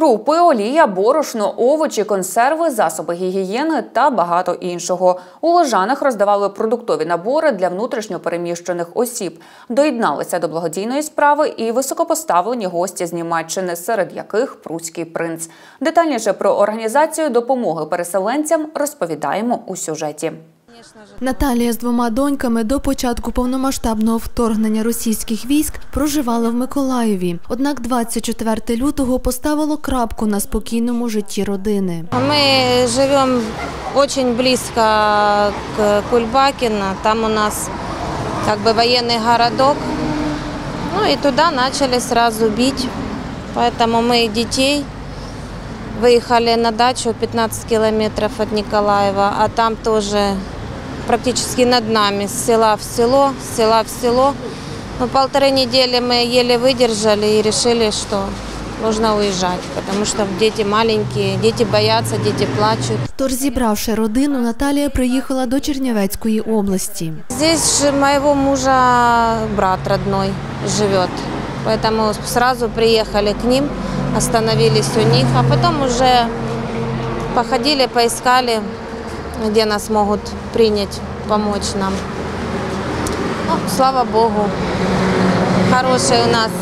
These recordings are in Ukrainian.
Крупи, олія, борошно, овочі, консерви, засоби гігієни та багато іншого. У Лежанах роздавали продуктові набори для внутрішньо переміщених осіб. Доєдналися до благодійної справи і високопоставлені гості з Німеччини, серед яких прусський принц. Детальніше про організацію допомоги переселенцям розповідаємо у сюжеті. Наталія з двома доньками до початку повномасштабного вторгнення російських військ проживала в Миколаєві. Однак 24 лютого поставило крапку на спокійному житті родини. Ми живемо дуже близько к Кульбакіно. Там у нас воєнний городок. І туди почали одразу бити. Тому ми дітей виїхали на дачу 15 кілометрів від Ніколаєва, а там теж практически над нами, с села в село, с села в село. Но 1,5 недели мы еле выдержали и решили, что нужно уезжать, потому что дети маленькие, дети боятся, дети плачут. Тож, зібравши родину, Наталія приїхала до Чернівецької області. Здесь же моего мужа брат родной живет, поэтому сразу приехали к ним, остановились у них, а потом уже походили, поискали, где нас могут принять, помочь нам. Слава Богу, хороший у нас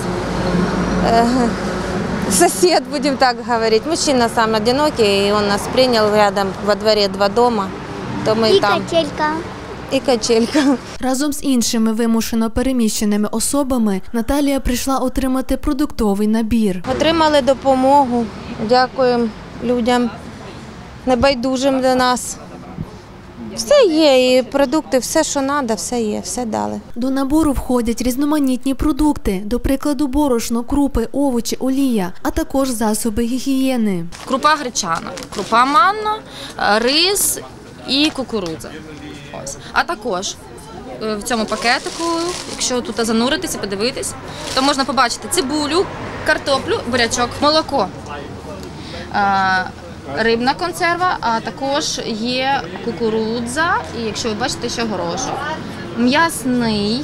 сосед, будем так говорить. Мужчина сам одинокий, и он нас принял рядом, во дворе 2 дома. То мы там. Качелька. І качелька. Разом з іншими вимушено переміщеними особами Наталія прийшла отримати продуктовий набір. Отримали допомогу, дякуємо людям, небайдужим до нас. Все є, і продукти, все, що треба, все є, все дали. До набору входять різноманітні продукти, до прикладу борошно, крупи, овочі, олія, а також засоби гігієни. Крупа гречана, крупа манна, рис і кукурудза. Ось. А також в цьому пакетику, якщо тут зануритися, подивитись, то можна побачити цибулю, картоплю, бурячок, молоко. Рибна консерва, а також є кукурудза і, якщо ви бачите, ще горошок. М'ясний,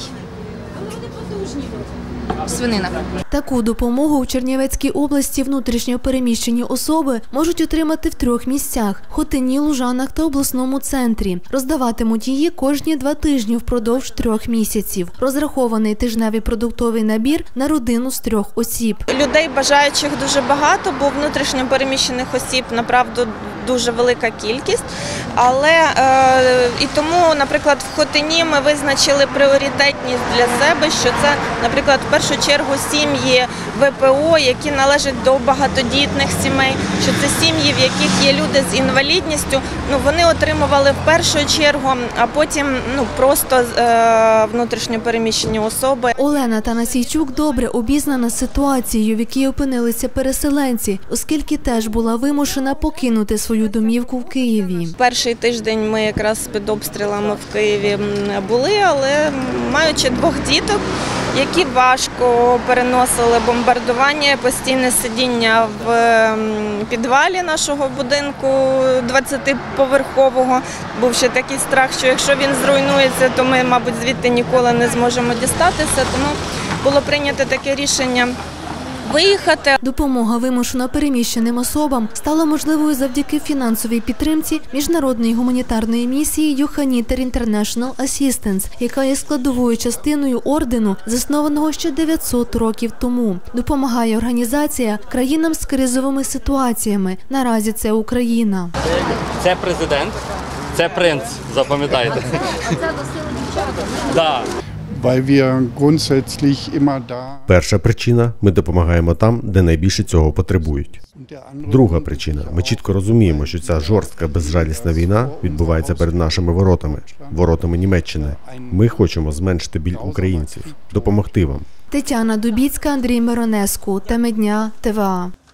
свинина. Таку допомогу в Чернівецькій області внутрішньо переміщені особи можуть отримати в 3 місцях – Хотині, Лужанах та обласному центрі. Роздаватимуть її кожні 2 тижні впродовж 3 місяців. Розрахований тижневий продуктовий набір на родину з 3 осіб. Людей бажаючих дуже багато, бо внутрішньо переміщених осіб, направду, дуже велика кількість. Але і тому, наприклад, в Хотині ми визначили пріоритетність для себе, що це, наприклад, в першу чергу сім'ї ВПО, які належать до багатодітних сімей, що це сім'ї, в яких є люди з інвалідністю. Вони отримували в першу чергу, а потім просто внутрішньо переміщені особи. Олена Танасійчук добре обізнана ситуацією, в якій опинилися переселенці, оскільки теж була вимушена покинути свою домівку в Києві. Перший тиждень ми якраз під обстрілами в Києві були, але маючи 2 діток, які важко переносили бомбардування, постійне сидіння в підвалі нашого будинку 20-поверхового. Був ще такий страх, що якщо він зруйнується, то ми, мабуть, звідти ніколи не зможемо дістатися. Тому було прийнято таке рішення виїхати. Допомога вимушено переміщеним особам стала можливою завдяки фінансовій підтримці міжнародної гуманітарної місії Johanniter International Assistance, яка є складовою частиною ордену, заснованого ще 900 років тому. Допомагає організація країнам з кризовими ситуаціями. Наразі це Україна. Це президент, це принц, запам'ятайте. Так. Перша причина – ми допомагаємо там, де найбільше цього потребують. Друга причина – ми чітко розуміємо, що ця жорстка, безжалісна війна відбувається перед нашими воротами Німеччини. Ми хочемо зменшити біль українців, допомогти вам. Тетяна Дубіцька, Андрій Миронеску. Теми дня, ТВА.